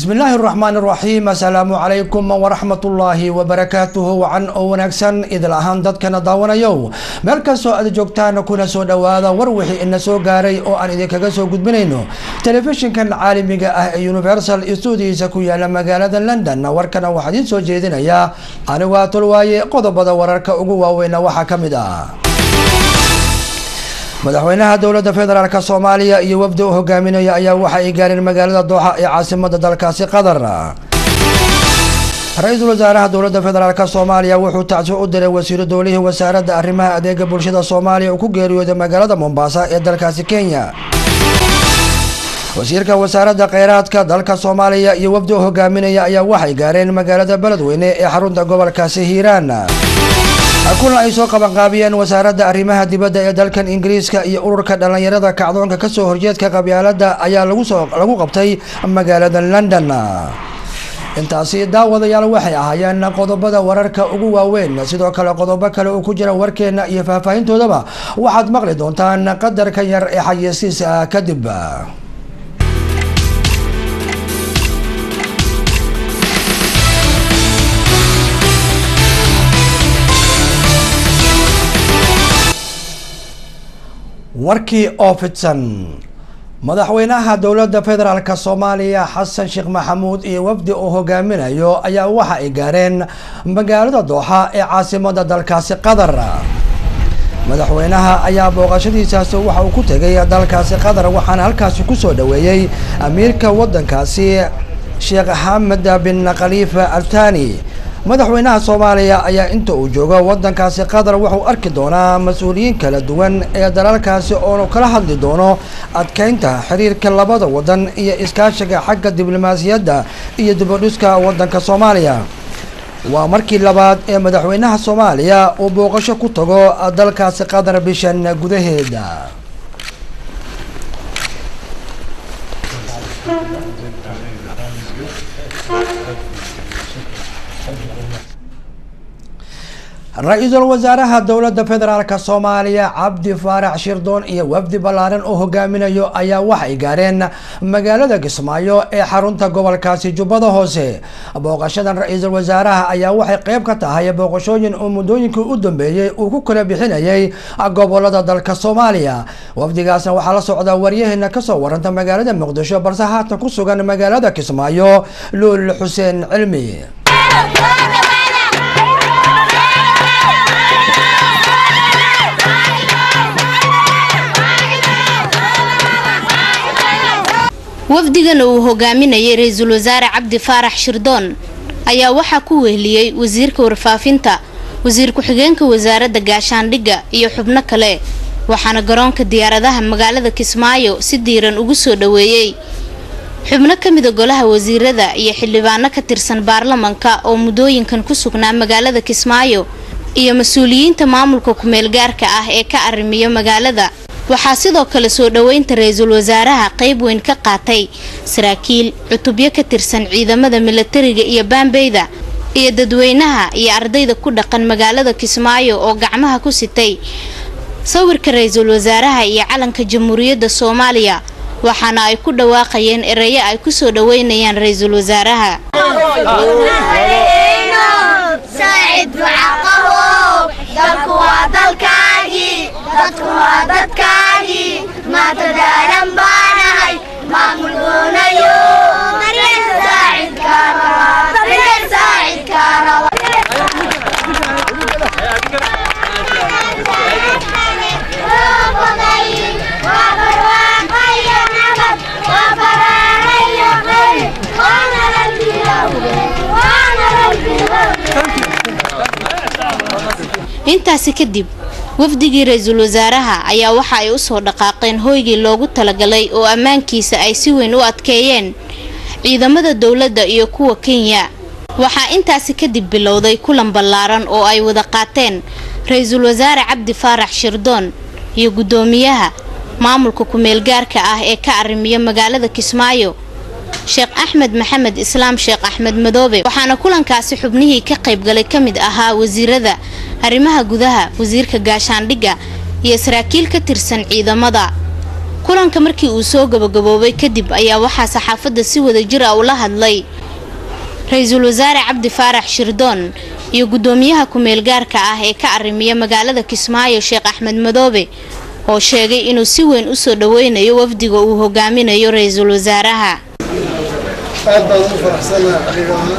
بسم الله الرحمن الرحيم. السلام عليكم ورحمة الله وبركاته. وعن ونكسن إذا الأهان دادكنا داوانا يو مركزو أد جوكتان كنا سو دوادا وروحي إن سو غاري أو أن إذا كغسو قد بنينو تلفزيون كان عالميغا يونيفرسال استوديو سكويا لمغالة لندن وركنا وحدين سو جيدين يا أنا واتلواي قضبضا وراركا أقوا وينا وحاكمدا madaxweynaha dowladda federaalka Soomaaliya iyo wafdi uu hogaaminayo ayaa waxa ay gaareen magaalada Dooxa ee caasimadda dalkaasi Qatar. Ra'iisul Wasaaraha dowladda federaalka Soomaaliya wuxuu tacso u diray wasiir dowlihi wasaaradda arrimaha adeega bulshada Soomaaliya oo ku geeriyooday magaalada Mombasa ee dalkaasi Kenya. wasiirka wasaaradda kheyraadka dalka Soomaaliya iyo wafdi uu hogaaminayo ayaa waxay gaareen magaalada Beledweyne ee xarunta gobolkaasi Hiiraan. كل أي سوق بقابيان وزارة أريمها دبادة يدلكن إنجليزكا يورك دلنيرة كعدون كسو هرجيت كقبيلة أيا لغو قبتي مقالة لندن. انت أسيد دا وضع يالوحي أهيان قضبة ورارك أقوى وين سيدوك لقضبة كلا أكجر وركين يفافين تودبا واحد مغلدون تان قدر كير إحيسيس كدب. warkii oo fidsan madaxweynaha dowladda federaalka Soomaaliya Xasan Sheekh Maxamuud iyo wafdi uu hogaaminayo ayaa waxa ay gaareen magaalada Dooxa ee caasimadda dalkaasi Qatar. madaxweynaha ayaa booqashadiisaas waxa uu ku tagay dalkaasi Qatar waxaana halkaas ku soo dhaweeyay amiirka wadankaasi Sheekh Ahmed bin Khalifa Al Thani. madaxweynaha Soomaaliya ayaa inta uu joogo wadankaasi Qatar wuxuu arki doonaa mas'uuliyiin kala duwan ee dalalkaasi oo kala hadli doono adkeynta xiriirka labada wadan iyo iskaashiga xagga diblomaasiyadda iyo dibadhiska wadanka Soomaaliya. waa markii labaad ee madaxweynaha Soomaaliya uu booqasho ku tago dalkaasi Qatar bishan gudaheeda. ra'iisul wasaaraha dowladda federaalka Soomaaliya Cabdi Faarax Shirdoon iyo wafdi balaaran oo hogaaminayo ayaa wax ay gaareen magaalada Kismaayo ee xarunta gobolkaasi Jubbada Hoose. booqashadan ra'iisul wasaaraha ayaa waxay qayb ka tahay booqashooyin oo muddooyinkii u dambeeyay uu ku kala bixinayay gobolada dalka Soomaaliya. wafdigaasna waxaa la socda waryaheena ka soo waranta magaalada Muqdisho balse haatan ku sugan magaalada Kismaayo Luul Xuseen Cilmi. wafdigan uu hogaaminayay ra'iisul wasaare Cabdi Faarax Shirdoon ayaa waxa ku weheliyay wasiirka warfaafinta, wasiir ku xigeenka wasaaradda gaashaandhigga iyo xubno kale. waxaana garoonka diyaaradaha magaalada Kismaayo si diiran ugu soo dhaweeyay xubno kamid ah golaha wasiirada iyo xildhibaano ka tirsan baarlamaanka oo muddooyinkan ku sugnaa magaalada Kismaayo iyo mas'uuliyiinta maamulka ku meel gaarka ah ee ka arrimiyo magaalada. waxaa sidoo kale soo dhaweynta ra'iisul wasaaraha qayb weyn ka qaatay saraakiil cutubyo ka tirsan ciidamada militariga iyo baanbeyda iyo dadweynaha iyo ardayda ku dhaqan magaalada Kismaayo oo gacmaha ku sitay sawirka ra'iisul wasaaraha iyo calanka jamhuuriyadda Soomaaliya waxaana ay ku dhawaaqayeen erayo ay ku soo dhaweynayaan ra'iisul wasaaraha. ما تدارن بانهاي ما ملونيو طريق ساعد كاروا طريق ساعد كاروا intaasi kadib wafdigii ra'iisul wasaaraha ayaa waxa ay u soo dhaqaaqeen hoygii loogu talagalay oo ammaankiisa ay si weyn u adkeeyeen ciidamada dawladda iyo kuwa Kenya. waxaa intaasi kadib bilowday kulan ballaaran oo ay wada qaateen ra'iisul wasaare Cabdi Faarax Shirdoon iyo gudoomiyaha maamulka ku meel gaarka ah ee ka arrimiyo magaalada Kismaayo Sheekh Ahmed Maxamed Islaam Sheekh Ahmed Madoobe. waxaana kulankaasi xubnihii ka qayb galay kamid ahaa wasiirada arrimaha gudaha, wasiirka gaashaandhigga iyo saraakiil ka tirsan ciidamada kulanka markii uu soo gabagaboobay kadib ayaa waxaa saxaafadda si wada jir ah ula hadlay Ra'iisul Wasaare Cabdi Faarax Shirdoon iyo gudoomiyaha ku-meel gaarka ah ee ka arrimiya magaalada Kismaayo Sheekh Axmed Madoobe oo sheegay inuu si weyn u soo dhaweynayo wafdiga uu hogaaminayo Ra'iisul Wasaaraha. aad baan u faraxsanahay xaqiiqahan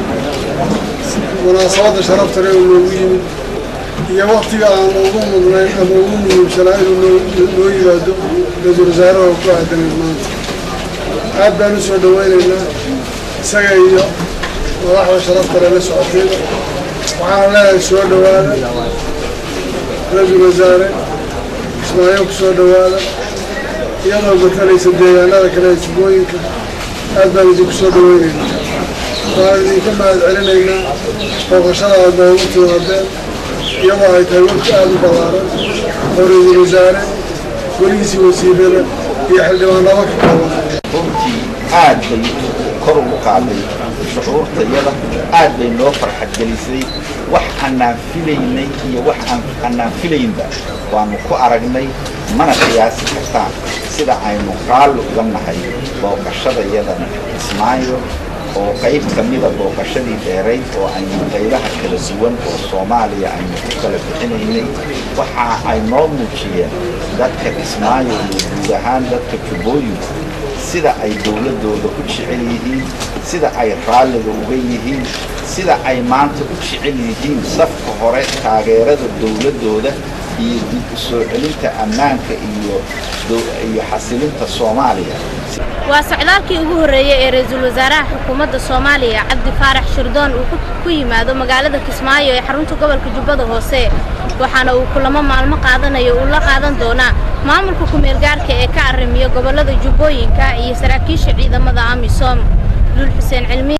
munaasabada sharafta leh oo loogu yimid iyo waqtiga aan ugu mudnayn ama ugu muhiimsanaa inuu noo yimaado Ra'iisul Wasaaraha ku aadan maanta. aad baan u soo dhaweynaynaa isaga iyo madaxda sharafta leh la socotay. waxaan leeyahay soo dhawaada Ra'iisul Wasaare Kismaayo ku soo dhawaada iyadoo matalaysa deegaanada kale ee Jubbooyinka. aad baan idinku soo dhaweynaynaa waan idinka mahadcelinaynaa booqashada aad noogu timaadeen iyadoo ay tahay waqti aad u ballaaran oo Ra'iisul Wasaare golihiisii wasiirada iyo xildhibaanada ka kooban. runtii aad bay kor ugu qaaday shucuurtayada aad bay noo farxad gelisay wax aanaan filaynay iyo wax aanaan filaynba waanu ku aragnay mana qiyaasi kartaan sida aynu raalli uga nahay booqashadayadan Kismaayo oo qayb ka mid ah booqashadii dheerayd oo aynu qaybaha kala duwan oo Soomaaliya aynu ku kala bixinaynay waxa ay noo muujiyeen dadka Kismaayo iyo guud ahaan dadka Jubbooyinka sida ay dawladooda u jecel yihiin sida ay raalliga uga yihiin sida ay maanta u jecel yihiin safka hore taageerada dawladooda iyo dib u soo celinta ammaanka iyo xasilinta Soomaaliya. waa socdaalkii ugu horeeyay ee Ra'iisul Wasaaraha Xukuumadda Soomaaliya Cabdi Faarax Shirdoon uu ku yimaado magaalada Kismaayo ee xarunta gobolka Jubbada Hoose waxaana uu kulamo maalmo qaadanayo uu la qaadan doonaa maamulka ku-meel gaarka ee ka arrimiya gobolada Jubbooyinka iyo saraakiisha ciidamada AMISOM. Dul Xuseen Cilmi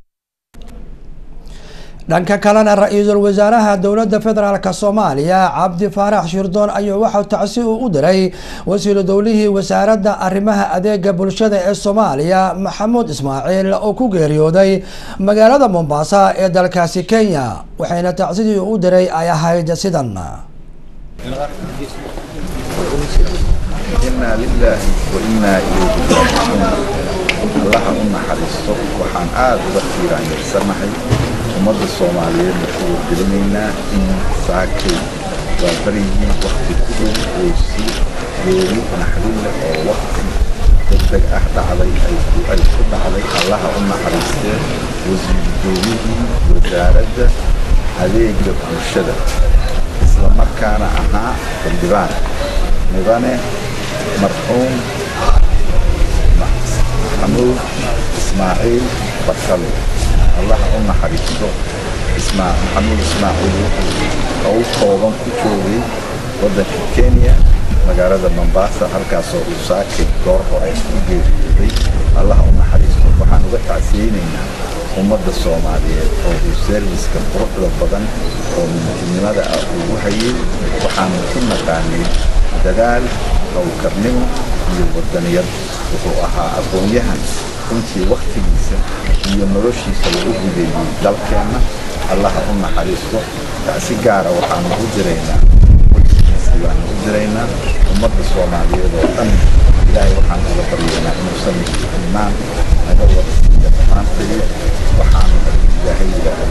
dhanka kalena Ra'iisul Wasaaraha Dowladda Federaalka Soomaaliya Cabdi Faarax Shirdoon ayaa waxa tacsi u diray wasiir dowlihii wasaaradda arrimaha adeega bulshada ee Soomaaliya Maxamuud Ismaaciil oo ku geeriyooday magaalada Mombasa ee dalkaasi Kenya waxayna tacsidii u diray ay ahayd sidan. inna lillahi wa inna ilayhi raaji'uun. Allah u naxariisto waxaan aad uga fiiraansanahay ummadda Soomaaliyeed ku wargelinaynaa in saakay waa barigii waqti ku dhow oo si geeri naxdin leh oo waqti degdeg ah dhacday ay ku dhacday. Allah u naxariistee wasiir dowlihii wasaaradda adeega bulshada isla markaana ahaa xildhibaan mudane marxuum Maxamuud Ismaaciil Bakale. Allah u naxariisto Maxamuud Ismaaciil oo kooban ku joogay waddanka Kenya magaalada Mombasa halkaasoo uu saakay goor hore ku geeriyooday. Allah u naxariisto waxaan uga tacsiyeynaynaa ummadda Soomaaliyeed oo uu serviska quruxda badan oo midnimada ah ugu hayay. waxaan ku naqaanay dadaal hawlkarnimo iyo wadaniyad. wuxuu ahaa aqoon-yahan runtii waqtigiisa iyo noloshiisa lagu gudeeyay dalkeena. Allah u naxariisto si gaar ah waxaan ugu diraynaa ummadda Soomaaliyeed oo dhan. ilaahay waxaan uga baryaynaa inuu sameeyo iimaan naga wada siiyo dhammaanteed. waxaan ilaahay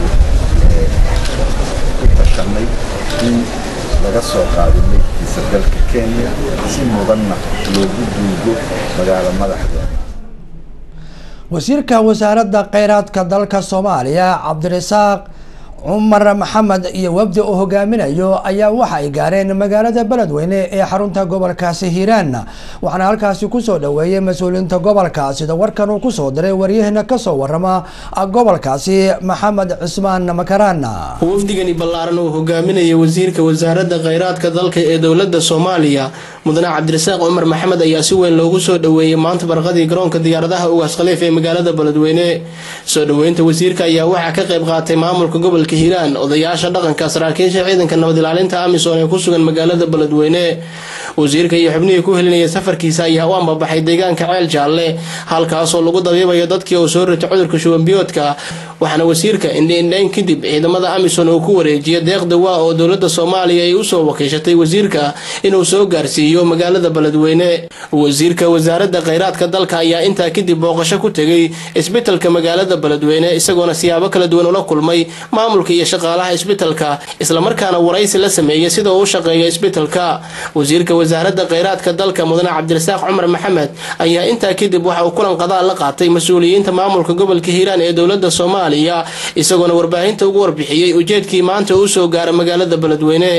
ku tashanay in laga soo qaado meydkiisa dalka Kenya si mudanna loogu duugo magaalada madaxda. wasiirka wasaaradda kheyraadka dalka Soomaaliya Cabdirasaaq Umar Maxamed iyo wafdi uu hogaaminayo ayaa waxa ay gaareen magaalada Beledweyne ee xarunta gobolkaasi Hiiraan waxaana halkaasi ku soo dhaweeyay mas'uuliyiinta gobolkaasi sida warkan uu ku soo diray wariyahana ka soo warama gobolkaasi Maxamed Cismaan Makaraan. wafdigani ballaaran uu hogaaminayo wasiirka wasaaradda kheyraadka dalka ee dowladda Soomaaliya mudane Cabdirasaaq Umar Maxamed ayaa si weyn loogu soo dhaweeyay maanta barqadii garoonka diyaaradaha Ugaas Khaliif ee magaalada Beledweyne. soo dhaweynta wasiirka ayaa waxa ka qayb qaatay maamulka gobolka gobolka Hiiraan odayaasha dhaqanka saraakiisha ciidanka nabad ilaalinta Amisom ee ku sugan magaalada Beledweyne wasiirka iyo xubnihii ku helinaya safarkiisa ayaa u ambabaxay deegaanka Ceel Jaalle halkaas oo lagu dabiibayo dadkii oo soo ritay cudurka shuban biyoodka waxaana wasiirka indhayn kadib ciidamada Amisom uu ku wareejiyay deeqda waa oo dowladda Soomaaliya ay u soo wakiishatay wasiirka inuu soo gaarsiiyo magaalada Beledweyne wasiirka wasaaradda kheyraadka dalka ayaa intaa kadib booqasho ku tagay isbitaalka magaalada Beledweyne isagoona siyaabo kala duwan ula kulmay maamulka iyo shaqaalaha isbitaalka isla markaana waraysi la sameeyay sida uu shaqeeyo isbitaalka wasiirka wasaaradda kheyraadka dalka mudane Cabdirasaaq Cumar Maxamed ayaa intaa kadib waxa uu kulan qada la qaatay mas'uuliyiinta maamulka gobolka Hiiraan ee dowladda Soomaaliya isagoona warbaahinta ugu warbixiyay ujeedkii maanta uu soo gaaray magaalada Beledweyne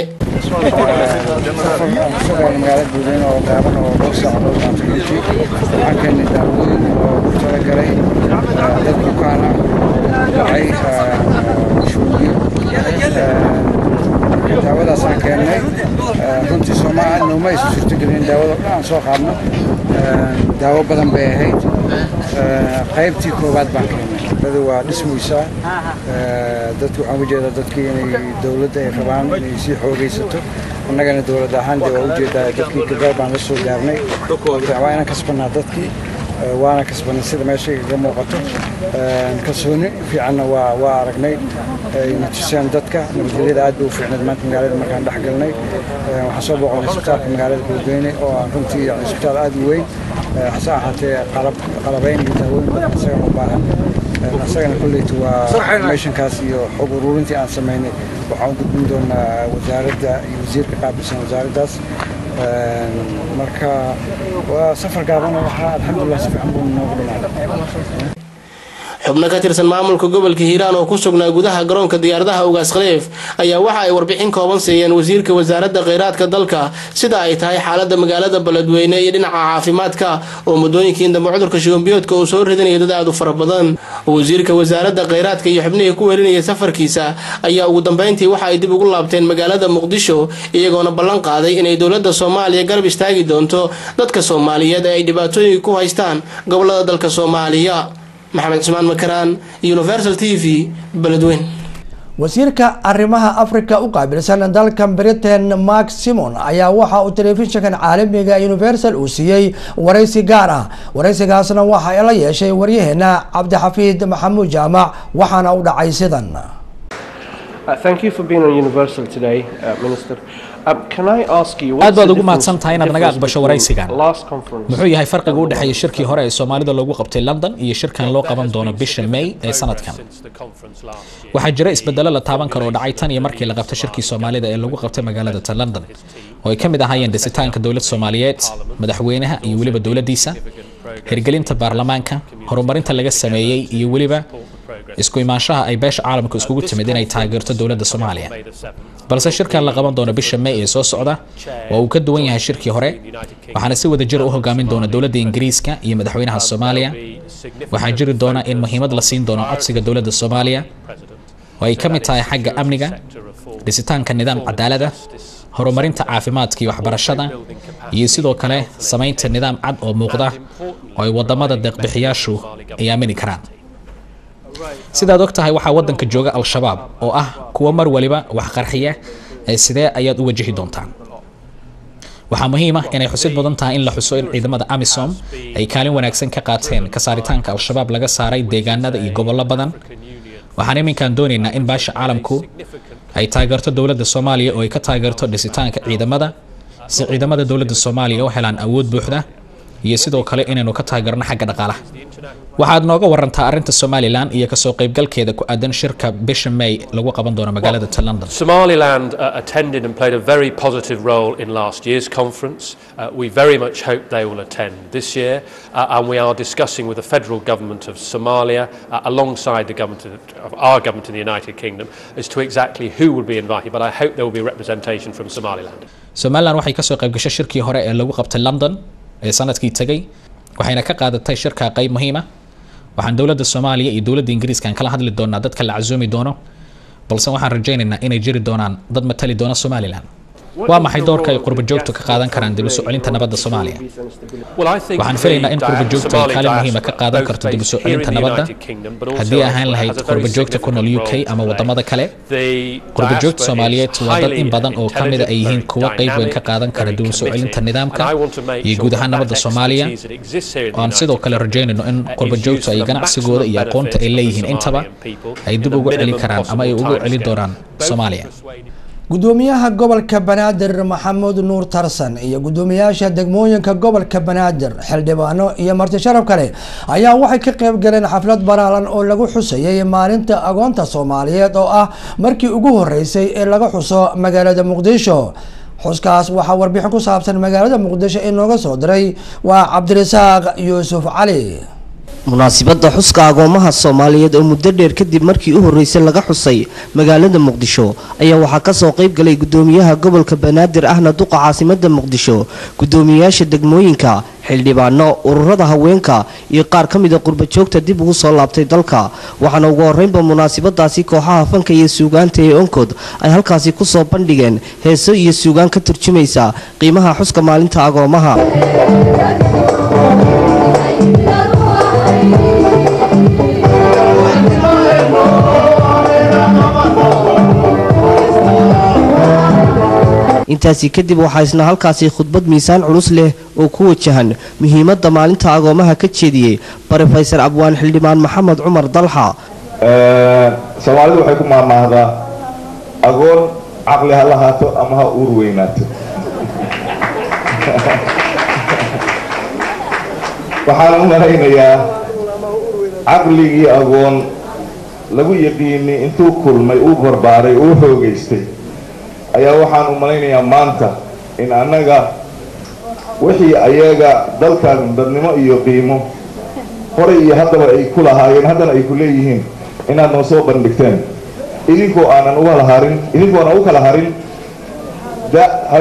daawadaas aan keennay runtii Soomaaliya nooma isu suurtagelin daawada aan soo qaadno daawo badan bay ahayd qaybtii koowaad baan keennay dad waa dhismaysa dadku waxaan u jeedaa dadkii inay dawladda ay rabaan inay sii xoogaysato annagana dawlad ahaan dee waa u jeedaa dadkii gadaal baan la soo gaarnay waa inaan kasbanaa dadkii waana kasbanay sida meesha iga muuqato kalsooni fiicanna waa aragnay ayna tuseen dadka nabadgelyada aad bay u fiicnayd maanta magaalada markaan dhex galnay waxaan soo booqanay isbitaalka magaalada Beledweyne oo aan runtii isbitaal aad u weyn hase ahaatee qalabayn iyo daawooyin badan isagana u baahan asagana kulleyti waa meeshankaas iyo xog ururintii aan samaynay waxaan u gudbin doonaa wasaaradda iyo wasiirka qaabilsan wasaaraddaas marka waa safar gaaban waxaa alxamdulillah si fiican buu noogu dhamaaday xubno ka tirsan maamulka gobolka Hiiraan oo ku sugnaa gudaha garoonka diyaaradaha Ugaas Khaliif ayaa waxa ay warbixin kooban siiyeen wasiirka wasaaradda kheyraadka dalka sida ay tahay xaaladda magaalada Beledweyne iyo dhinaca caafimaadka oo muddooyinkii dambe cudurka shuban biyoodka uu soo ridanayo dad aad u fara badan wasiirka wasaaradda kheyraadka iyo xubnihii ku helinaya safarkiisa ayaa ugu dambeyntii waxa ay dib ugu laabteen magaalada Muqdisho iyagoona ballan qaaday inay dowladda Soomaaliya garab istaagi doonto dadka Soomaaliyeed ee ay dhibaatooyin ku haystaan gobolada dalka Soomaaliya محمد عثمان مكران Universal TV Beledweyne wasiirka arrimaha Afrika u qaabilsan dalka Britain Mark Simon ayaa waxa uu telefishinka caalamiga Universal u siiyay waraysi gaar ah waraysigaasna waxa ay la yeeshay waryaheena Cabdixafiid Maxamuud Jaamac waxaana u dhacay sidan Thank you for being on Universal today, Minister. Can I ask you aad baad ugu mahadsan tahay inaad naga aqbasho waraysigan muxuu yahay farqiga u dhaxeeya shirkii hore ee Soomaalida lagu qabtay London iyo shirkan loo qaban doono bisha May ee sanadkan waxaa jira isbedelo la taaban karo oo dhacay tan iyo markii la qabtay shirkii Soomaalida ee lagu qabtay magaalada London oo ay kamid ahaayeen dhisitaanka dawladda Soomaaliyeed madaxweynaha iyo waliba dawladdiisa hirgelinta baarlamaanka horumarinta laga sameeyay iyo waliba isku imaanshaha ay beesha caalamka iskugu timid inay taageerto dawladda Soomaaliya balse shirkan la qaban doono bisha May ee soo socda waa uu ka duwan yahay shirkii hore waxaana si wada jir u hogaamin doona dawladda Ingiriiska iyo madaxweynaha Soomaaliya waxaa jiri doona in muhiimad la siin doono codsiga dawladda Soomaaliya oo ay kamid tahay xagga amniga dhisitaanka nidaam cadaalad ah horumarinta caafimaadka iyo waxbarashada iyo sidoo kale samaynta nidaam cad oo muuqda oo ay wadamada deeq-bixiyaashu ay aamini karaan sidaad ogtahay waxaa wadanka jooga al-shabaab oo ah kuwa mar waliba wax qarxiya ee sidee ayaad u wajihi doontaan waxaa muhiim ah inay xusid mudan tahay in la xuso in ciidamada Amisom ay kaalin wanaagsan ka qaateen ka saaritaanka al-shabaab laga saaray deegaanada iyo gobollo badan waxaan iminkaan doonaynaa in baasha caalamku ay taageerto dawladda Soomaaliya oo ay ka taageerto dhisitaanka ciidamada si ciidamada dawladda Soomaaliya u helaan awood buuxda iyo sidoo kale inaynu ka taageerno xagga dhaqaalaha waxaad nooga warantaa arinta Somaliland iyo ka soo qaybgalkeeda ku aadan shirka bisha May lagu qaban doono magaalada London Somaliland attended and played a very positive role in last year's conference. We very much hope they will attend this year and we are discussing with the federal government of Somalia alongside the government of our government in the United Kingdom as to exactly who will be invited but I hope there will be representation from Somaliland. Somaliland waxay ka soo qayb gashay shirkii hore ee lagu qabtay London ee sanadkii tagay waxayna ka qaadatay shirka qayb muhiim ah waxaan dawladda Soomaaliya iyo dawladda Ingiriiska kala hadli doonaa dadka la casuumi doono balse waxaan rajaynaynaa inay jiri doonaan dad matali doona Somaliland waa maxay doorka ay qurbajoogtu ka qaadan karaan dib u soo celinta nabadda Soomaaliya waxaan filaynaa in qurbajoogtu ay kaalin muhiim ah ka qaadan karto dib u soo celinta nabadda haddii ahaan lahayd qurbajoogta ku nool UK ama wadamada kale qurbajoogta Soomaaliyeed waa dad in badan oo ka mid ah ay yihiin kuwa qayb weyn ka qaadan kara dib u soo celinta nidaamka iyo guud ahaan nabadda Soomaaliya aan sidoo kale rajaynayno in qurbajoogtu ay ganacsigooda iyo aqoonta ay leeyihiin intaba ay dib ugu celin karaan ama ay ugu celin doonaan Soomaaliya gudoomiyaha gobolka Banaadir Maxamuud Nuur Tarsan iyo gudoomiyaasha degmooyinka gobolka Banaadir xildhibaano iyo marti sharaf kale ayaa waxay ka qayb galeen xaflad baraalan oo lagu xusayay maalinta agoonta Soomaaliyeed oo ah markii ugu horeysay ee laga xuso magaalada Muqdisho xuskaas waxa warbixin ku saabsan magaalada Muqdisho inooga soo diray waa Cabdirasaaq Yuusuf Cali munaasabada xuska agoomaha Soomaaliyeed oo muddo dheer kadib markii u horeysay laga xusay magaalada Muqdisho ayaa waxa ka soo qayb galay gudoomiyaha gobolka Banaadir ahna duqa caasimada Muqdisho gudoomiyaasha degmooyinka xildhibaano ururada haweenka iyo qaar kamid ah qurbajoogta dib ugu soo laabtay dalka waxaana ugu horeynba munaasabadaasi kooxaha fanka iyo suugaanta ee onkod ay halkaasi ku soo bandhigeen heeso iyo suugaan ka turjumaysa qiimaha xuska maalinta agoomaha intaasi kadib waxaa isna halkaasi khudbad miisaan culus leh oo ku wajahan muhiimadda maalinta agoomaha ka jeediyey Professor Abwaan Xildhibaan Maxamed Cumar Dalxa Soomaalidu waxay ku maamaahdaa agoon caqli ha lahaato ama ha uur weynaato waxaan u malaynayaa caqligii agoon lagu yaqiinay intuu kulmay uu barbaaray uu xoogaystay ayaa waxaan u malaynayaa maanta in annaga wixii ayaga dalkan dadnimo iyo qiimo hore iyo haddaba ay ku lahaayeen haddana ay ku leeyihiin inaad noo soo bandhigteen idinkoo aanan idinkoona u kala harin da ha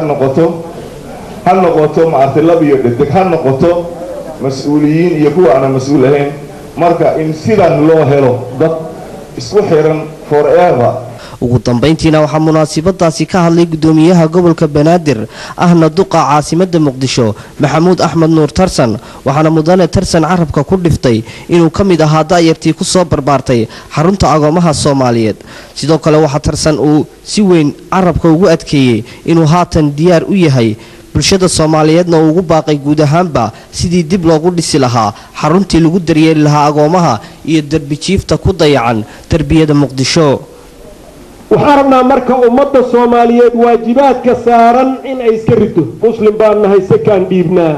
noqoto maartay lab iyo dhedeg ha noqoto mas-uuliyiin iyo kuwa aanan mas-uul ahayn marka in sidan loo helo dad isku xiran forever ugu dambeyntiina waxaa munaasabadaasi ka hadlay gudoomiyaha gobolka Banaadir ahna duqa caasimada Muqdisho Maxamuud Axmed Nuur Tarsan waxaana mudane Tarsan carabka ku dhiftay inuu kamid ahaa daayirtii ku soo barbaartay xarunta agoomaha Soomaaliyeed sidoo kale waxa Tarsan uu si weyn carabka ugu adkeeyay inuu haatan diyaar u yahay bulshada Soomaaliyeedna ugu baaqay guud ahaanba sidii dib loogu dhisi lahaa xaruntii lagu daryeeli lahaa agoomaha iyo darbi jiifta ku dayacan tarbiyada Muqdisho waxaan rabnaa marka ummadda Soomaaliyeed waajibaadka saaran in ay iska rido muslim baan nahay sakaan dhiibnaa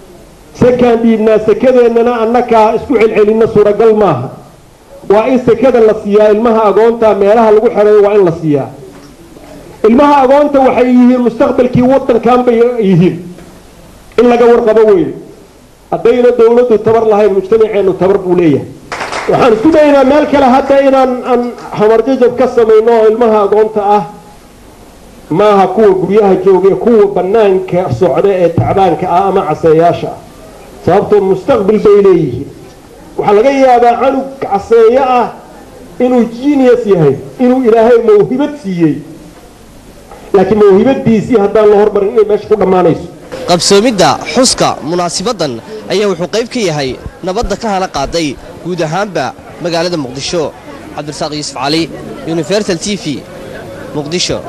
sakadeennana annaka isku celcelinna suuragal maaha waa in sakada la siiyaa ilmaha agoonta meelaha lagu xereeyo waa in la siiyaa ilmaha agoonta waxay yihiin mustaqbalkii waddankan bay yihiin in laga warqabo weeye haddayna dowladdu tabar lahayn mujtamaceennu tabar buu leeyahay waxaan isku daynaa meel kale hadda inaan hamarjajab ka samayno oo ilmaha agoonta ah maaha kuwa guryaha jooga kuwa bannaanka socda ee tacbaanka ah ama caseeyaasha ah sababtoo mustaqbal bay leeyihiin waxaa laga yaabaa canug caseeyo ah inuu genius yahay inuu ilaahay mawhibad siiyey laakiin mawhibadiisii haddaan la hormarin inay meesha ku dhammaanayso qabsoomidda xuska munaasabadan ayaa wuxuu qayb ka yahay nabadda ka hala qaaday guud ahaanba magaalada Muqdisho Cabdirasaaq Yuusuf Cali Universal TV Muqdisho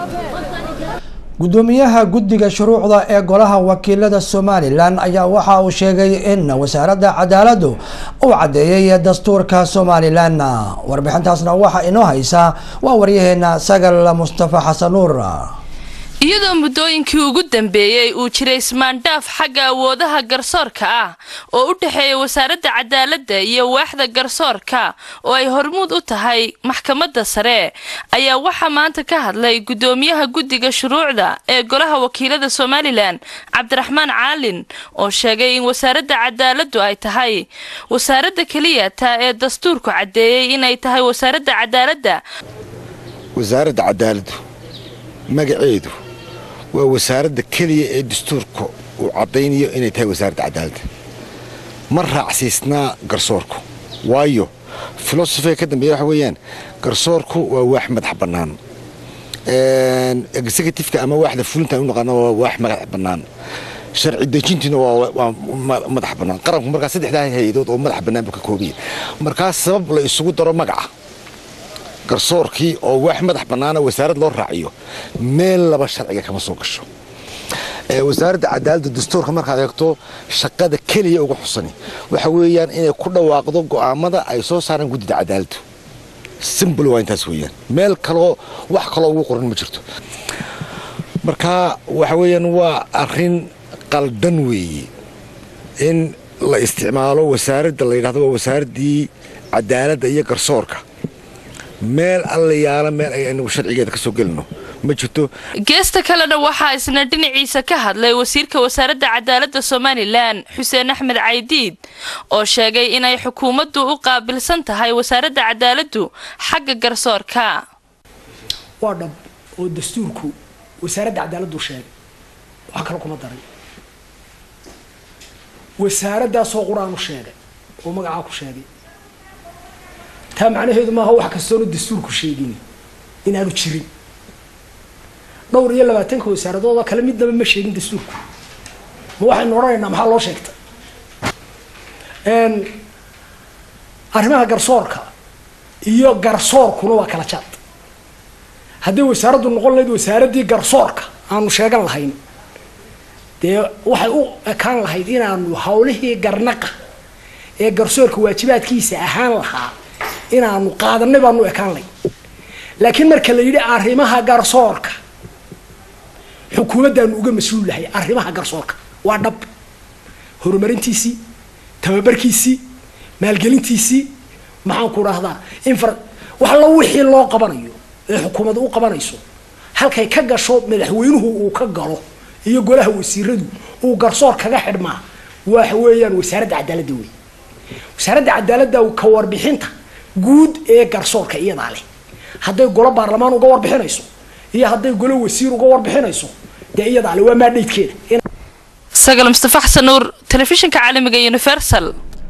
gudoomiyaha guddiga shuruucda ee golaha wakiilada Somaliland ayaa waxa uu sheegay in wasaaradda cadaaladdu uu cadeeyay dastuurka Somaliland warbixintaasna waxa inoo haysa waa waryaheena Sagal Mustafa Xasan Nuur iyadoo muddooyinkii ugu dambeeyay uu jiray ismaandhaaf xagga awoodaha garsoorka ah oo u dhaxeeya wasaaradda cadaaladda iyo waaxda garsoorka oo ay hormuud u tahay maxkamadda sare ayaa waxaa maanta ka hadlay gudoomiyaha guddiga shuruucda ee golaha wakiilada Somaliland Cabdiraxmaan Caalin oo sheegay in wasaaradda cadaaladdu ay tahay wasaaradda kaliya ee dastuurku cadeeyay inay tahay wasaaradda cadaaladda magaceedu waa wasaaradda kaliya ee dastuurka uu cadaynayo inay tahay wasaaradda cadaaladda ma raacsiisnaa garsoorku waayo filosofiga ka dambeeya waxa weeyaan garsoorku waa waax madax bannaan executive ama waaxda fulinta u noqono waax magac bannaan sharci dejintiina waa madax bannaan qaranku markaa saddexdaa hay'adood oo madax bannaan ka koobiya markaa sabab la isugu daro magaca garsoorkii oo waax madax bannaan wasaarad loo raaciyo meel laba sharciga kama soo gasho wasaaradda cadaaladda dastuurka markaad eegto shaqada keliya ugu xusani waxa weeyaan inay ku dhawaaqdo go'aamada ay soo saaraan guddida cadaaladdu simple waa intaas weeyaan meel kaloo wax kaloo ugu qoran ma jirto marka waxa weeyaan waa arrin qaldan weeye in la isticmaalo wasaaradda la yidhahdo waa wasaaraddii cadaaladda iyo garsoorka meel alla yaala meel ay anagu sharcigeeda ka soo gelino ma jirto geesta kalena waxaa isna dhinaciisa ka hadlay wasiirka wasaaradda cadaaladda Somaliland Xuseen Axmed Caydiid oo sheegay inay xukuumaddu u qaabilsan tahay wasaaradda cadaaladdu xagga garsoorka waa dhab oo dastuurku wasaaradda cadaaladdu sheegay waxa kale kuma daray wasaaradda soo quraanu sheegay oo magaca ku sheegay taa macnaheedu maaha wax kasta oo dastuurku sheegin inaanu jirin dhowr iyo 20 wasaaradooda kala midnaba ma sheegin dastuurku ma waxaan oranaynaa maxaa loo sheegtay arrimaha garsoorka iyo garsoorkuna waa kala jaad haddii wasaaraddu noqon lahayd wasaaradii garsoorka aanu sheegan lahayn dee waxay u ekaan lahayd inaanu hawlihii garnaqa ee garsoorka waajibaadkiisa ahaan lahaa inaanu qaadanay baanu ekaan lahayn laakiin marka la yidhi arrimaha garsoorka xukuumaddaanu uga mas-uul lahay arrimaha garsoorka waa dhab horumarintiisii tababarkiisii maalgelintiisii maxaan ku dhahdaa wax la wixii loo qabanayo ee xukuumaddu u qabanayso halkay ka gasho madaxweynuhu uu ka galo iyo golaha wasiiradu uu garsoor kaga xidhmaa waxa weeyaan wasaaradda cadaaladda wey wasaaradda cadaaladda ka warbixinta guud ee garsoorka iyadaa leh hadday golo baarlamaan uga warbixinayso iyo hadday golo wasiir uga warbixinayso dee iyadaa leh waa maadhaydkeeda sagal mustafa xasan nuur telefishinka caalamiga universal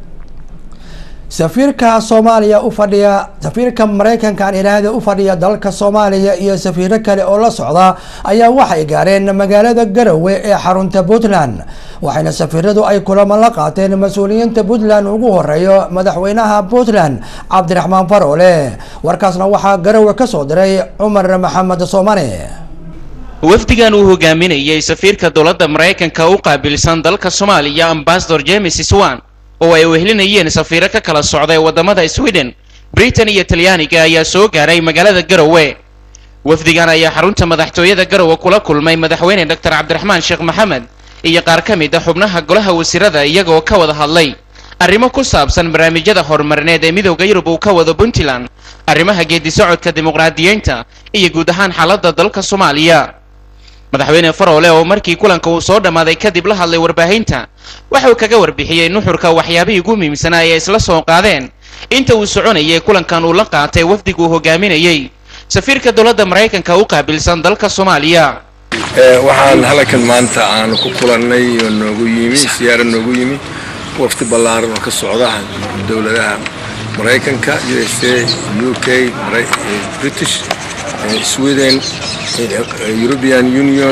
safiirka Soomaaliya u fadhiya safiirka Mareykanka aan ilaahada u fadhiya dalka Soomaaliya iyo safiiro kale oo la socda ayaa waxay gaareen magaalada Garowe ee xarunta Puntland waxayna safiiradu ay kulamo la qaateen mas'uuliyiinta Puntland ugu horeeyo madaxweynaha Puntland Cabdiraxmaan Faroole warkaasna waxaa Garowe ka soo diray Umar Maxamed Soomane wafdigan uu hogaaminayay safiirka dowladda Mareykanka u qaabilsan dalka Soomaaliya Ambassador James Swan oo ay wehelinayeen safiiro ka kala socday wadamada Sweden, Britain iyo Talyaaniga ayaa soo gaaray magaalada Garowe. wafdigan ayaa xarunta madaxtooyada Garowe kula kulmay madaxweyne Dr. Cabdiraxmaan Sheekh Maxamed iyo qaar ka mid ah xubnaha golaha wasiirada iyagoo ka wada hadlay arrimo ku saabsan barnaamijyada horumarineed ee midowga Yurub uu ka wado Puntland, arrimaha geedi socodka dimuqraadiyeynta iyo guud ahaan xaaladda dalka Soomaaliya. madaxweyne Faroole oo markii kulanka uu soo dhamaaday kadib la hadlay warbaahinta waxa uu kaga warbixiyay nuxurka waxyaabihii ugu muhiimsanaa ee isla soo qaadeen inta uu soconayay kulankan uu la qaatay wafdigu hogaaminayay safiirka dowladda Mareykanka u qaabilsan dalka Soomaaliya. waxaan halkan maanta aan ku kulannay oo noogu yimi siyaaro noogu yimi wafdi ballaaran oo ka socda dowladaha Mareykanka, USA, UK, British, Sweden, European Union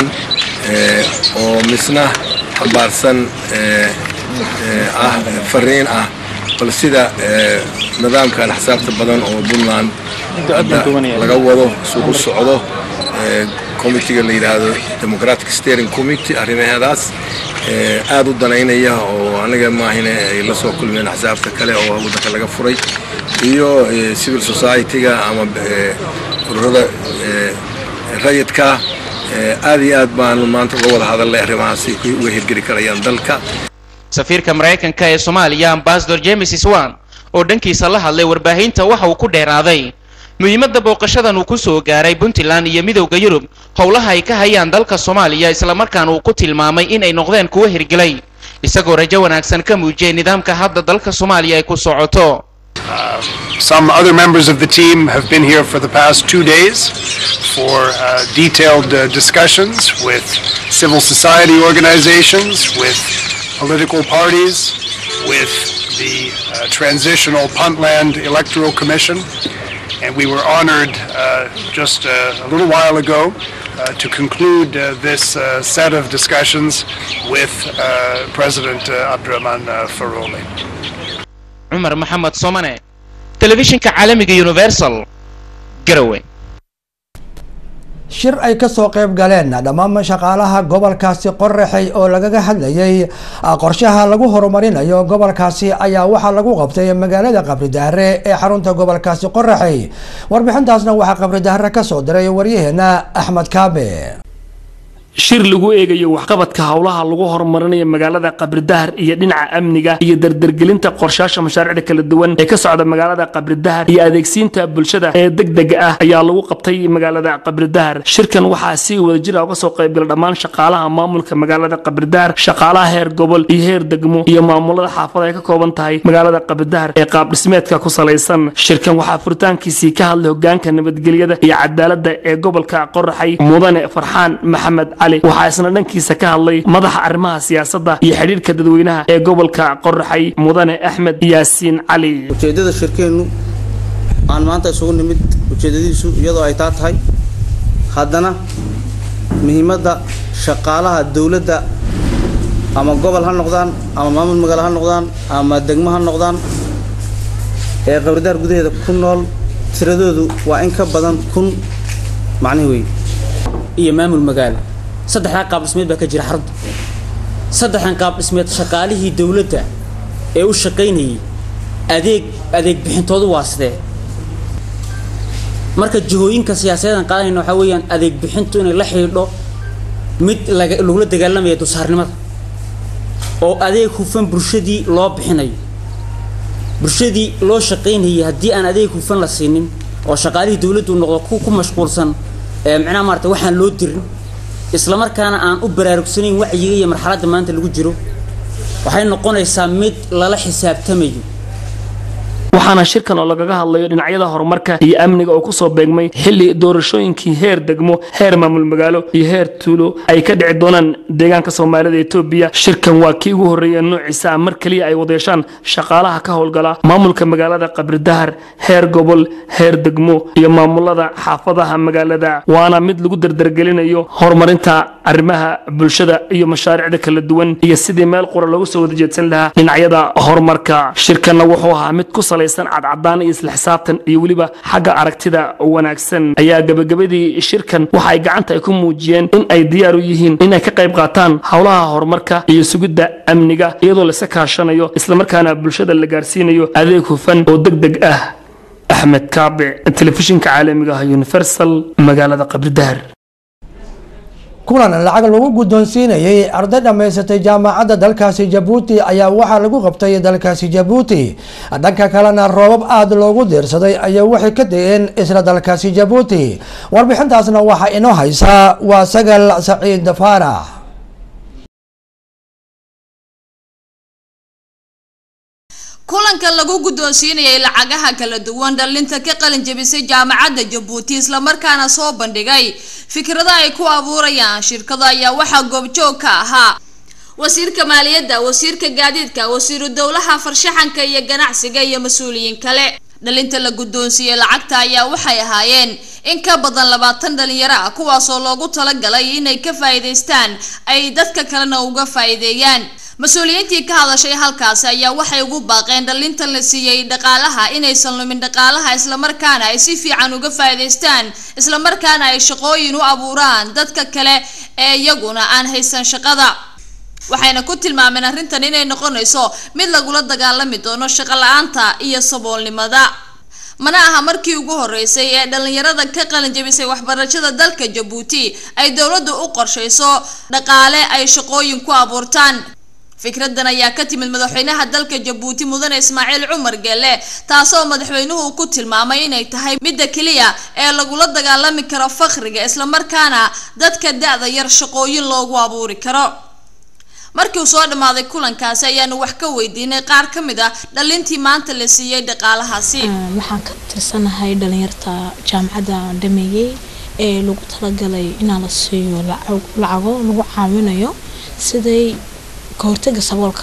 oo misna xambaarsan fariin ah bal sida nidaamkan xisaabta badan oo Puntland laga wado suuq socdo committee la yiraahdo Democratic Steering Committee arrimahaas aad u danaynaya oo aniga maahine ay la soo kulmeen xisaabta kale oo waddanka laga furay iyo civil society-ga ama ururada rayidka aad iyo aad baan maanta uga wada hadalnay arrimahaas ay uga hirgeli karayaan dalka. safiirka Mareykanka ee Soomaaliya Ambassador James Swan oo dhankiisa la hadlay warbaahinta waxa uu ku dheeraaday muhiimadda booqashadan uu ku soo gaaray Puntland iyo midowga Yurub howlaha ay ka hayaan dalka Soomaaliya isla markaana uu ku tilmaamay in ay noqdeen kuwa hirgelay isagoo rajo wanaagsan ka muujiyay nidaamka hadda dalka Soomaaliya ay ku socoto. Some other members of the team have been here for the past 2 days for detailed discussions with civil society organizations, with political parties, with the Transitional Puntland Electoral Commission, And we were honored just a little while ago to conclude this set of discussions with President Abdurrahman Farouli. Umar Mohammed Somane, Television Caalamiga Universal, Garowe. shir ay ka soo qayb galeen dhammaan shaqaalaha gobolkaasi Qorraxay oo lagaga hadlayay qorshaha lagu horumarinayo gobolkaasi ayaa waxa lagu qabtay magaalada Qabridaare ee xarunta gobolkaasi Qorraxay warbixintaasna waxa Qabridaare ka soo diray waryaheena Axmed Kaabe shir lagu eegayo waxqabadka hawlaha lagu horumarinayo magaalada Qabridaar iyo dhinaca amniga iyo dardargelinta qorshayaasha mashaariicda kala duwan ee ka socda magaalada Qabridaar iyo adeegsiinta bulshada ee degdega ah ayaa lagu qabtay magaalada Qabridaar shirkan waxaa si wadajir ah uga soo qayb galay dhammaan shaqaalaha maamulka magaalada Qabridaar shaqaalaha heer gobol iyo heer degmo iyo maamulada xaafadaha ay ka kooban tahay magaalada Qabridaar ee qaab dhismeedka ku salaysan shirkan waxaa furitaankiisii ka hadlay hoggaanka nabadgelyada iyo cadaaladda ee gobolka Qorraxay mudane Farxaan Maxamed waxaa isna dhankiisa ka hadlay madaxa arrimaha siyaasadda iyo xiriirka dadweynaha ee gobolka Qorraxay mudane Axmed Yaasiin Cali ujeedada shirkeenu aan maanta isugu nimid ujeedadiisu iyadoo ay tahay haddana muhiimadda shaqaalaha dawladda ama gobol ha noqdaan ama maamul magaalo ha noqdaan ama degmo ha noqdaan ee Qabridaar gudaheeda ku nool tiradoodu waa in ka badan 1000 macnaheedu way iyo maamul magaalo saddexda qaab dhismeed baa ka jira xarunta saddexdan qaab dhismeed shaqaalihii dawladda ee u shaqeynayay adeeg bixintoodu waa sidee marka jihooyinka siyaasadeed qaadayna waxa weeyaan adeeg bixintu inay la xiriidho mid lagu dagaalamayo dulsaarnimada oo adeeg hufan bulshadii loo bixinayo bulshadii loo shaqeynayay haddii aan adeeg hufan la siinin oo shaqaalihii dawladdu noqdo ku mashquulsan macnaha maarta waxaan loo dirin isla markaana aan u baraarugsanayn wacyiga iyo marxaladda maanta lagu jiro waxay noqonaysaa mid lala xisaabtamayo waxaana shirkan oo lagaga hadlayo dhinacyada horumarka iyo amniga oo ku soo beegmay xilli doorashooyinkii heer degmo heer maamul magaalo iyo heer tuulo ay ka dhici doonaan deegaanka Soomaalida Itoobiya shirkan waa kii ugu horeeyay noociisa mar kaliya ay wadayshaan shaqaalaha ka howlgala maamulka magaalada Qabridaar heer gobol heer degmo iyo maamulada xaafadaha magaalada waana mid lagu dardargelinayo horumarinta arrimaha bulshada iyo mashaariicda kala duwan iyo sidii meel qura lagu soo wada jeedsan lahaa dhinacyada horumarka shirkan wuxuu ahaa mid ku salaysan cadcadaan iyo isla xisaabtan iyo waliba xagga aragtida wanaagsan ayaa gabagabadii shirkan waxa ay gacanta ay ku muujiyeen in ay diyaar u yihiin in ay ka qayb qaataan hawlaha horumarka iyo sugidda amniga iyadoo la sakaashanayo isla markaana bulshada la gaarsiinayo adeeg hufan oo degdeg ah Axmed Kaabe telefishinka caalamiga ah Universal magaalada Qabridaar kulan lacag lagu guddoonsiinayay arday dhameysatay jaamacadda dalkaasi Djibouti ayaa waxa lagu qabtay dalkaasi Djibouti dhanka kalena roobab aad loogu diirsaday ayaa waxay ka da'een isla dalkaasi Djibouti warbixintaasna waxa inoo haysaa waa Sagal Saciid Faarax kulanka lagu guddoonsiinayay lacagaha kala duwan dhalinta ka qalin jabisay jaamacadda Djibouti isla markaana soo bandhigay fikrada ay ku abuurayaan shirkada ayaa waxa goobjoog ka ahaa wasiirka maaliyadda wasiirka gaadiidka wasiiru dawlaha farshaxanka iyo ganacsiga iyo mas'uuliyiin kale dhalinta la guddoonsiiyay lacagta ayaa waxay ahaayeen in ka badan 20 dhalinyaro ah kuwaas oo loogu talagalay inay ka faa'iideystaan ay dadka kalena uga faa'iideeyaan mas'uuliyiintii ka hadashay halkaas ayaa waxay ugu baaqeen dhalinta la siiyay dhaqaalaha inaysan lumin dhaqaalaha isla markaana ay si fiican uga faa'iideystaan isla markaana ay shaqooyin u abuuraan dadka kale ee iyaguna aan haysan shaqada waxayna ku tilmaameen arrintan inay noqonayso mid lagula dagaalami doono shaqo la'aanta iyo saboolnimada mana aha markii ugu horeysay ee dhalinyarada ka qalin jabisay waxbarashada dalka Djibouti ay dawladdu u qorsheyso dhaqaale ay shaqooyin ku abuurtaan fikradan ayaa ka timid madaxweynaha dalka Djibouti mudane Ismaaciil Cumar Gelle taasoo madaxweynuhu ku tilmaamay inay tahay mid kaliya ee lagula dagaalami karo faqriga isla markaana dadka da'da yar shaqooyin loogu abuuri karo markii uu soo dhamaaday kulankaasi ayaanu wax ka weydiinay qaar ka mid ah dhalintii maanta la siiyay dhaqaalahaasi waxaan ka tirsanahay dhalinyarta jaamacadda dhameeyay ee lagu talagalay in la siiyo lacago lagu caawinayo siday kahortaga saboolka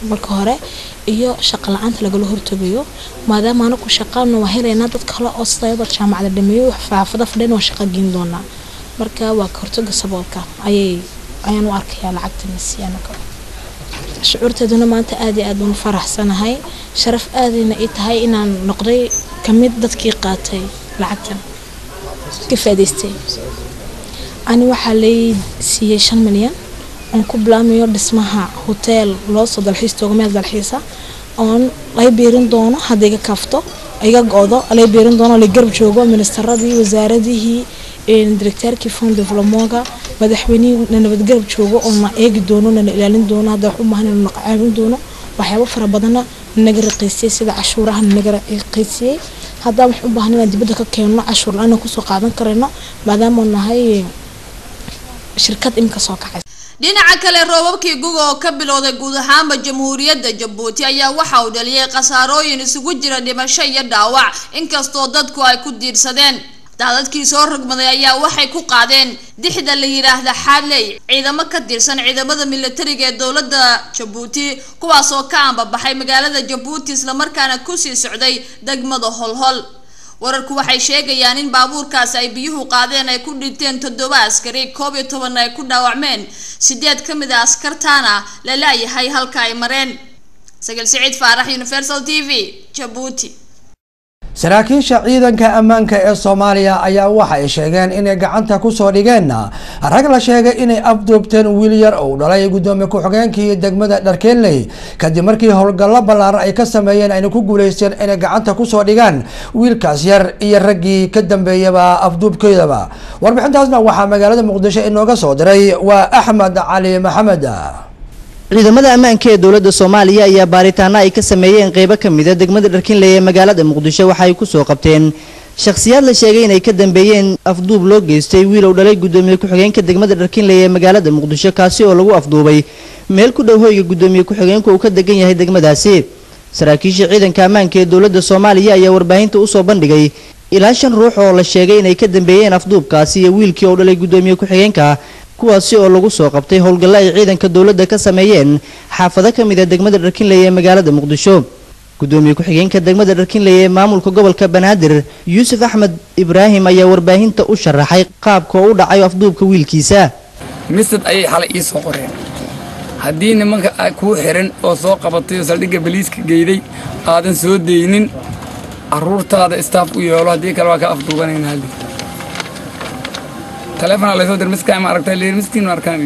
marka hore iyo shaqo la'aanta lagala hortagayo maadaama anaku shaqaana waa helaynaa dad kale oo sidayda jaamacada dhameeyo xaafada fadheen waa shaqo geyn doonaa marka waa ka hortaga saboolka ayaan u arkayaa lacagta nasiyaana ka shucuurteeduna maanta aad iyo aad u faraxsanahay sharaf aadina ay tahay inaan noqday kamid dadkii qaatay lacagtan ka faa'iideystay ani waxaa lay siiyay 5 milyan on ku bilaamayo dhismaha hotel loo soo dalxiis toogo meel dalxiisa on lay beerin doono haddii ka kafto iga goodo lay beerin doono la garab joogo ministeradii wasaaradihii directorkii fond development madaxweynaha nabad garab joogo oo ma eegi doono na ilaalin doono hadda wax u baahan in la qaabin doono waxyaabo fara badan naga raqiisay sida cashuuraha naga raqiisay hadda wax u baahan in dibadda ka keeno cashuur la'aan ku soo qaadan kareyno maadaama nahay shirkad imka soo kacay dhinaca kale roobabkii guga oo ka bilowday guud ahaanba jamhuuriyadda Jabuuti ayaa waxa uu dhaliyay qasaarooyin isugu jira dhimasho iyo dhaawac inkastoo dadku ay ku diirsadeen daadadkii soo rogmaday ayaa waxay ku qaadeen dixda la yiraahdo xaalay ciidamo ka tirsan ciidamada militariga ee dawladda Jabuuti kuwaas oo ka ambabaxay magaalada Jabuuti isla markaana ku sii socday degmada Holhol wararku waxay sheegayaan in baabuurkaas ay biyuhu qaadeen ay ku dhinteen 7 askari 11 ay ku dhaawacmeen 8 kamid ah askartaana la laayahay halka ay mareen Sagal Saciid Faarax Universal TV Jabuuti saraakiisha ciidanka ammaanka ee Soomaaliya ayaa waxa ay sheegeen inay gacanta ku soo dhigeen rag la sheegay inay afduubteen wiil yar oo dhalay gudoomiye ku-xigeenkii degmada Dharkeenley kadib markii howlgallo ballaaran ay ka sameeyeen ay ku guuleysteen inay gacanta ku soo dhigaan wiilkaas yar iyo raggii ka dambeeyaba afduubkeedaba warbixintaasna waxaa magaalada Muqdisho inooga soo diray waa Axmed Cali Maxamed ciidamada ammaanka ee dawladda Soomaaliya ayaa baaritaano ay ka sameeyeen qaybo kamid ah degmada Dharkeenley ee magaalada Muqdisho waxa ay ku soo qabteen shakhsiyaad la sheegay inay ka dambeeyeen afduub loo geystay wiil oo dhalay gudoomiye ku-xigeenka degmada Dharkeenley ee magaalada Muqdisho kaasi oo lagu afduubay meel ku dhow hoyga gudoomiye ku-xigeenku uu ka degan yahay degmadaasi saraakiisha ciidanka ammaanka ee dawladda Soomaaliya ayaa warbaahinta u soo bandhigay ilaa 5 ruux oo la sheegay inay ka dambeeyeen afduubkaasi iyo wiilkii oo dhalay gudoomiye ku-xigeenka kuwaasi oo lagu soo qabtay howlgalla ay ciidanka dawladda ka sameeyeen xaafado kamid ah degmada Dharkeenley ee magaalada Muqdisho gudoomiye ku-xigeenka degmada Dharkeenley ee maamulka gobolka Banaadir Yuusuf Axmed Ibraahim ayaa warbaahinta u sharaxay qaabka uu dhacay afduubka wiilkiisa misad ay xalay ii soo qoreen haddii nimanka ay ku xiran oo soo qabatay saldhigga baliiska geeyday aadan soo deeynin caruurtaada staff u yeelo haddii kale waa ka afduubanayna hal تلفون على صوت المسكين ما أركت اللي المسكين ما أركاني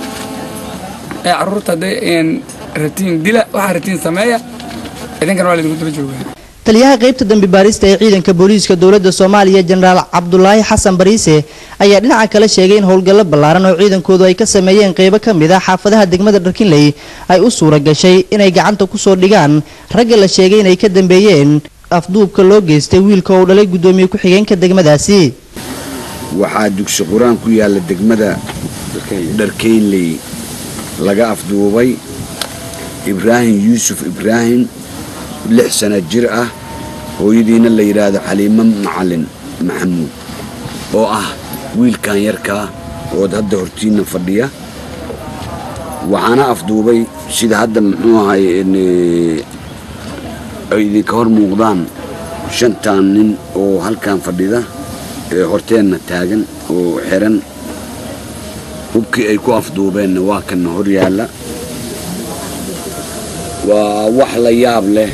عروت هذا إن روتين دلا واحد روتين سماية إذن كانوا على الجود بجوه taliyaha qaybta dambi baarista ee ciidanka booliiska dawladda Soomaaliya Generaal Cabdullaahi Xasan Bariise ayaa dhinaca kale sheegay in howlgallo ballaaran oo ciidankoodu ay ka sameeyeen qaybo kamid ah xaafadaha degmada Dharkeenley ay u suura gashay inay gacanta ku soo dhigaan rag la sheegay inay ka dambeeyeen afduubka loo geystay wiilka oo dhalay gudoomiye ku-xigeenka degmadaasi waxaa dugsi quraan ku yaala degmada Dharkeenley laga afduubay Ibraahim Yuusuf Ibraahim 6 sano jir ah hooyadiina la yiraahdo Xaliimo Macalin Maxamuud oo ah wiilkan yarka oo hadda hortiina fadhiya waxaana afduubay sida hadda muxuu ahay ay ka hor muuqdaan 5 nin oo halkan fadhida horteena taagan oo xiran hubkii ay ku afduubeen waa kan hor yaala waa wax la yaab leh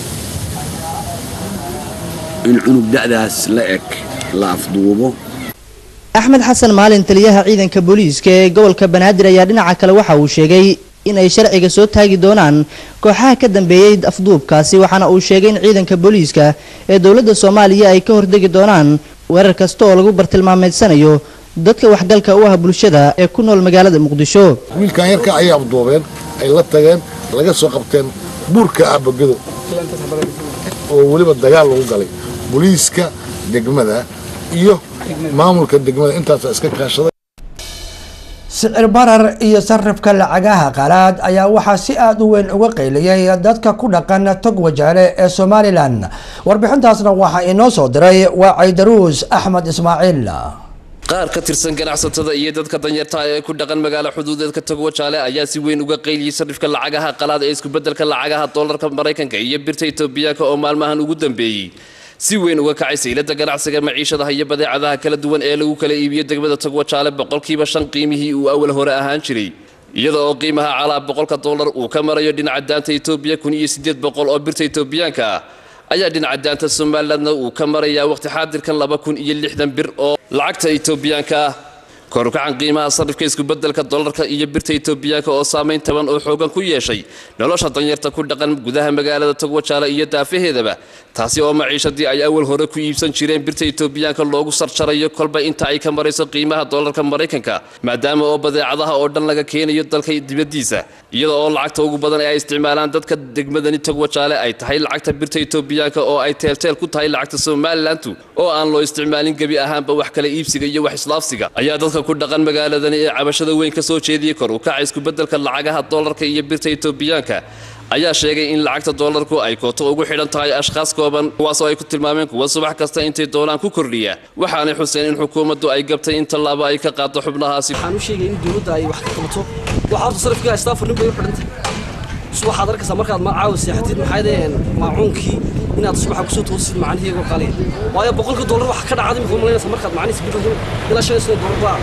in cunug da'daas la eg la afduubo Axmed Xasan Maalin taliyaha ciidanka booliiska ee gobolka Banaadir ayaa dhinaca kale waxa uu sheegay in ay sharciga soo taagi doonaan kooxaha ka dambeeyay afduubkaasi waxaana uu sheegay in ciidanka booliiska ee dawladda Soomaaliya ay ka hordegi doonaan weerar kasta oo lagu bartilmaameedsanayo dadka waxgalka u ah bulshada ee ku nool magaalada Muqdisho wiilkan yarka ay afduubeen ay la tageen laga soo qabteen buurka abagado oo waliba dagaal lagu galay booliiska degmada iyo maamulka degmada intaas iska kaashaday sicir barar iyo sarifka lacagaha qalaad ayaa waxa si aad u weyn uga qeyliyay dadka ku dhaqan tog wajaale ee Somaliland warbixintaasna waxa inoo soo diray waa Caydaruus Axmed Ismaaciil qaar ka tirsan ganacsatada iyo dadka danyarta ee ku dhaqan magaalo xuduudeedka Togwajaale ayaa si weyn uga qayliyay sarifka lacagaha qalaad ee isku beddelka lacagaha dollarka Mareykanka iyo birta Itoobiyaanka oo maalmahan ugu dambeeyay si weyn uga kacay saylada ganacsiga maciishadaha iyo badeecadaha kala duwan ee lagu kala iibiyo degmada Togwajaale boqolkiiba 5 qiimihii uu awal hore ahaan jiray iyada oo qiimaha calaa $100 uu ka marayo dhinaca daanta Itoobiya 1800 oo birta Itoobiyaanka ayaa dhinaca daanta Soomaalilandna uu ka marayaa waqti xaadirkan 2060 bir oo lacagta Itoobiyaanka kor u kacan qiimaha sarifka isku beddelka dollarka iyo birta Itoobiyaanka oo saameyn taban oo xoogan ku yeeshay nolosha danyarta ku dhaqan gudaha magaalada Togwajaale iyo daafaheedaba taasi oo maciishadii ay awal hore ku iibsan jireen birta Itoobiyaanka loogu sarjarayo kolba inta ay ka marayso qiimaha dollarka Mareykanka maadaama oo badeecadaha oo dhan laga keenayo dalka dibadiisa iyada oo lacagta ugu badan ay isticmaalaan dadka degmadani Togwajaale ay tahay lacagta birta Itoobiyaanka oo ay teelteel ku tahay lacagta Soomaaliland oo aan loo isticmaalin gabi ahaanba wax kala iibsiga iyo wax islaafsiga ayaa dadka ku dhaqan magaaladani ee cabashada weyn ka soo jeediyay kor u kaca isku beddelka lacagaha dollarka iyo birta Itoobiyaanka ayaa sheegay in lacagta dollarku ay kooto ugu xidhan tahay ashqaas kooban kuwaas oo ay ku tilmaameen kuwa subax kasta intay doonaan ku kordhiya waxaana xuseen in xukuumaddu ay gabtay in tallaabo ay ka qaado xubnahaasi waxaan u sheegay in dawladda ay wax ka qabato waxa sarifka istaaf nin bay u xidhantay waxaad arkaysaa markaad macaaw seexatid maxay maacuunkii inaad subaxa ku soo toosid macnaheedu qaliin waayo $100 wax ka dhacday muxuu malaynaysaa markaad macnihiisa bixin ilaa $500 baa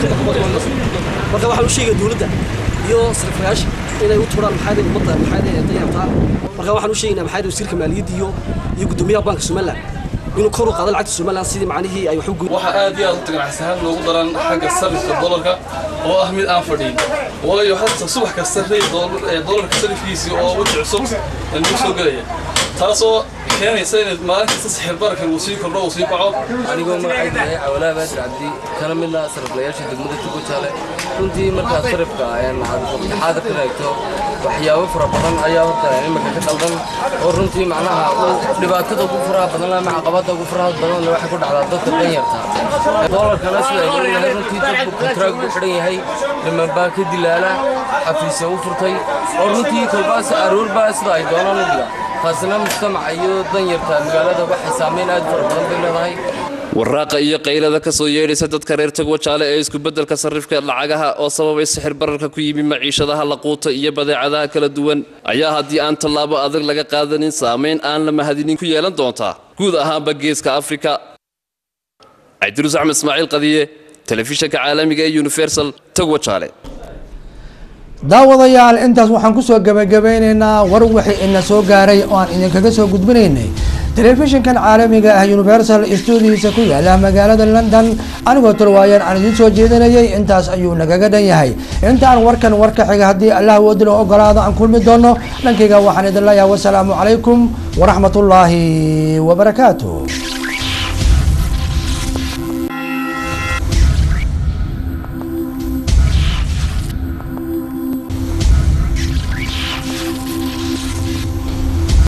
marka waxaan u sheegay dawladda iyo sariflayaasha inay u turaan maxay ummadda maxay dayartaa marka waxaan u sheegaynaa maxay wasiirka maaliyadda iyo gudoomiyaha banka Soomaaliland inuu kor u qaado lacagta Soomaaliland sidii macnihii ay wax u guud waxa aad iyo aad u ganacsahan loogu daran xagga sarifka dollarka oo ah mid aan fadhiin waayo hadda subax kasta dollarka sarifkiisa oo wajh cusub inuu soo galaya taasoo keenaysa in maalinta sixir baraka uu sii kordho uu sii kaco anigoo magacayga Awlaa Baad Cabdi kana mid ah sariflayaasha degmada Togwajaale runtii marka sarifka ayaan xaadir ka dhigto waxyaabo fara badan ayaa horta imika ka qaldan oo runtii macnaha dhibaatada ugu faraha badan ama caqabada ugu faraha badan waxa ku dhacda dadka danyarta dollarkana sida ay leeyahay runtii dadku kontract u xidhan yahay lama baa ka dilaala xafiis u furtay oo runtii kolbaas aroor baa sida ay doonaan u dhiga taasina mujtamaca iyo danyarta magaalada waxay saameyn aad fara badan bay leedahay waraaqa iyo qaylada ka soo yeedhaysa dadka reer Togwajaale ee isku beddelka sarifka lacagaha oo sababay sixir bararka ku yimi maciishadaha laquuta iyo badeecadaha kala duwan ayaa haddii aan tallaabo adag laga qaadanin saameyn aan la mahadinin ku yeelan doonta guud ahaanba geeska Afrika Idris Ahmed Ismaaciil Qadiye telefishinka caalamiga ee Universal Togwajaale daawadayaal intaas waxaan ku soo gabagabeynaynaa war wixii ina soo gaaray oo aan idinkaga soo gudbinaynay telefishinkan caalamiga ah Universal Studios ku yaala magaalada London anigoo tarwaayeen aan idin soo jeedinayay intaas ayuu nagaga dhan yahay intaan warkan warka xiga hadii Allah wadilo ogolaado aan kulmi doono dhankayga waxaan idin leeyahay wassalaamu calaykum wa rahmatullaahi wa barakaatuh